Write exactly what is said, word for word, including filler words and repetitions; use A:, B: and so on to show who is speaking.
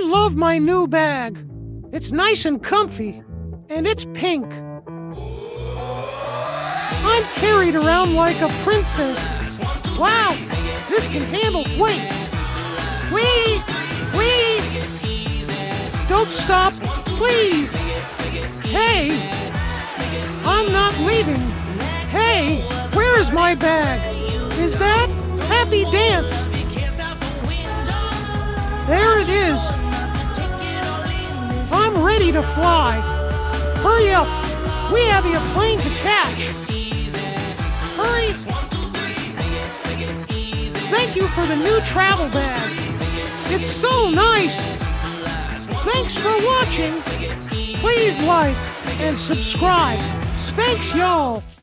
A: love my new bag. It's nice and comfy, and it's pink. I'm carried around like a princess. Wow, this can handle weight. Whee! Whee! Don't stop, please. Hey, I'm not leaving. Hey, where is my bag? Is that Happy Dance? There it is. I'm ready to fly. Hurry up. We have a plane to catch. Hurry. Thank you for the new travel bag. It's so nice. Thanks for watching. Please like and subscribe. Thanks, y'all.